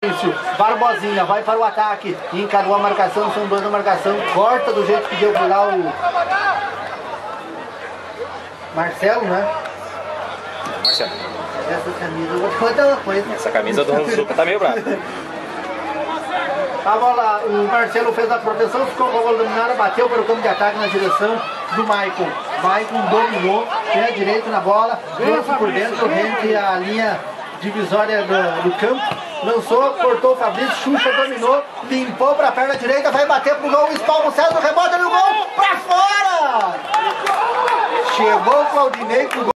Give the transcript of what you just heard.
Barbosinha vai para o ataque, encarou a marcação, são dois na marcação, corta do jeito que deu por lá o Marcelo, né? Marcelo. Essa camisa, eu vou te contar uma coisa. Essa camisa do Zuca tá meio brava. A bola, o Marcelo fez a proteção, ficou com a bola dominada, bateu para o campo de ataque na direção do Maicon. Maicon dominou, pé direito na bola, trouxe por dentro, rente a linha divisória do campo, lançou, cortou o Fabrício, Xuxa dominou, limpou para a perna direita, vai bater pro gol, espalma o César, rebota no gol, para fora! Chegou o Claudinei pro gol.